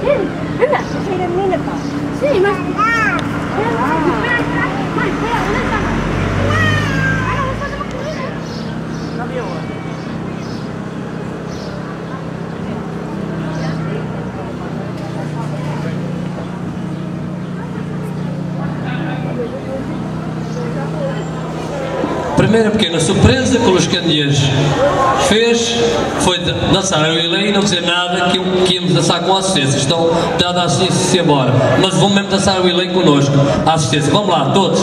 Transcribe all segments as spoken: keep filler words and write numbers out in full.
Anda, essa é a menina, pá. Sim, mas... Mãe, espera, onde está? Ah, não, vou fazer uma comida. Já viu? Primeira pequena surpresa que o Luís Candias fez foi dançar eu e Leia e não dizer nada que, que íamos dançar com a assistência. Estão dando a assistência embora. Mas vão mesmo dançar eu e Leia connosco. A assistência. Vamos lá, todos.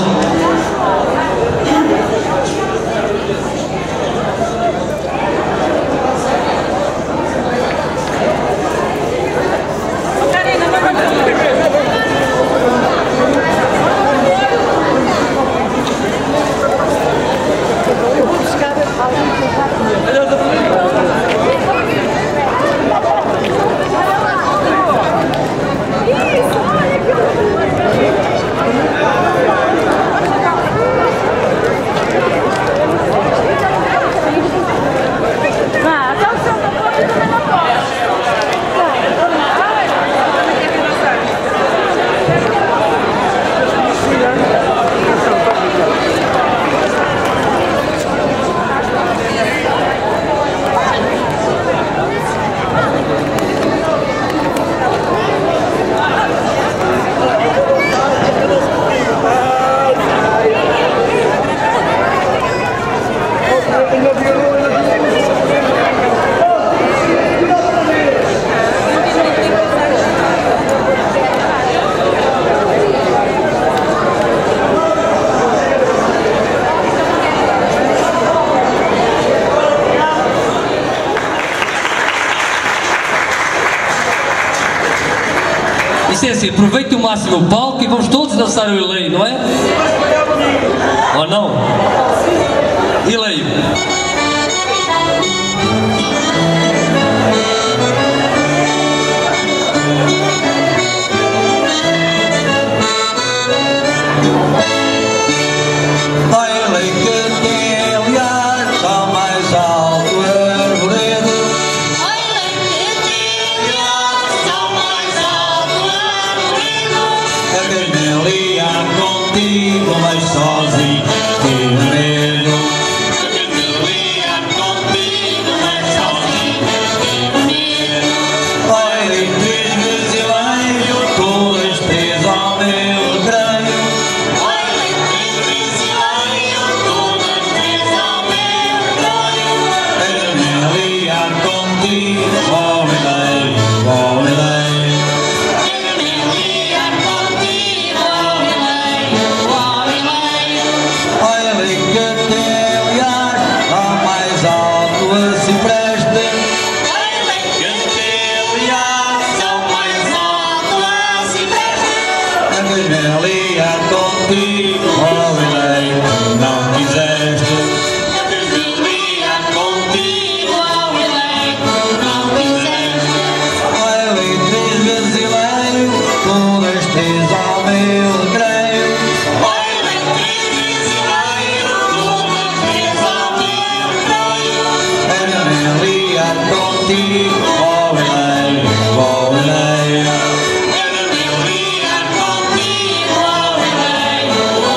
Isso é assim, aproveite o máximo o palco e vamos todos dançar o Eleio, não é? Ou não? Eleio. Contigo, mas sozinho, tenho medo. Eu quero ligar contigo, mas sozinho, tenho medo. Olha, em três brasileiros, todas três ao meu creio. Olha, em três brasileiros, todas três ao meu creio. Quero ligar contigo, oh, eleio, oh, eleio. Contigo, oh, eleio, não quiseste. Eu quis ligar contigo, oh, eleio, não quiseste. Olha, em três brasileiro, todas três ao meu creio. Olha, em três brasileiro, todas três ao meu creio. Quero ligar contigo, oh, eleio, oh, eleio. Quero ligar contigo, oh, eleio.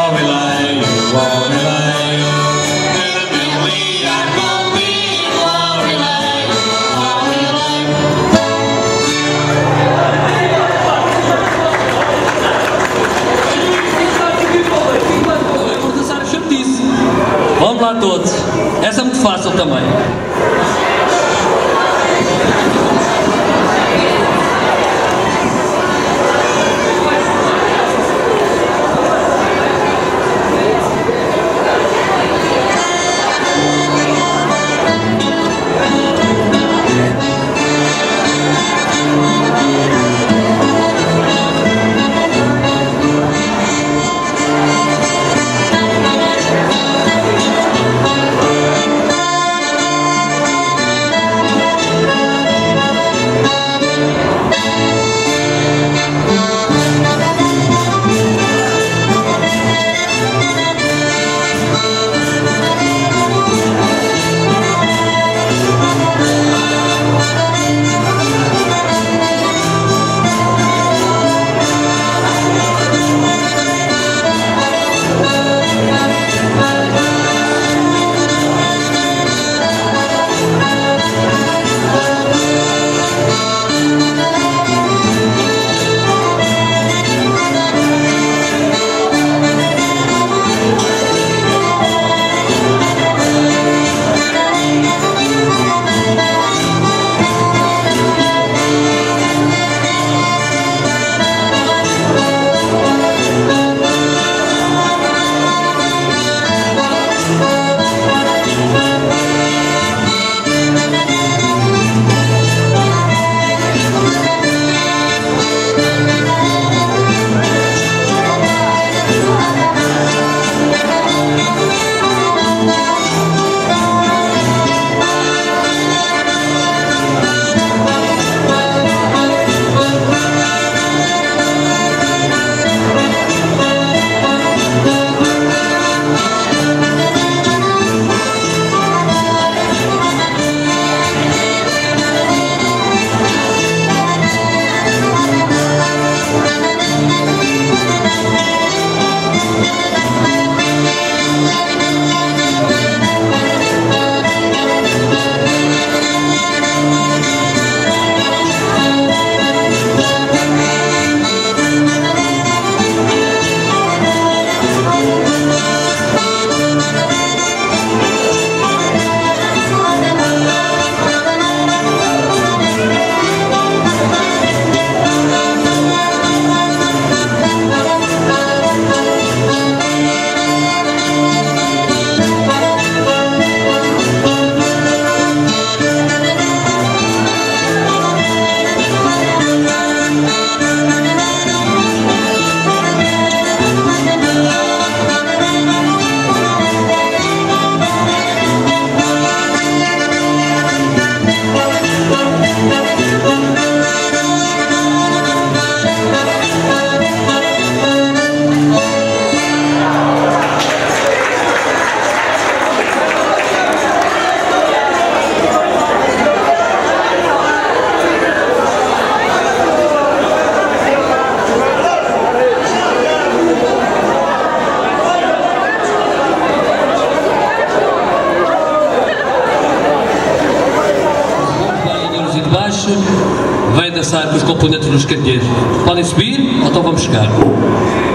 Lorelei, Lorelei, quero me ligar contigo, Lorelei, Lorelei. Vou dançar o chatice. Vamos lá todos. Essa é muito fácil também. Vem dançar com os componentes dos candeeiros. Podem subir ou então vamos chegar?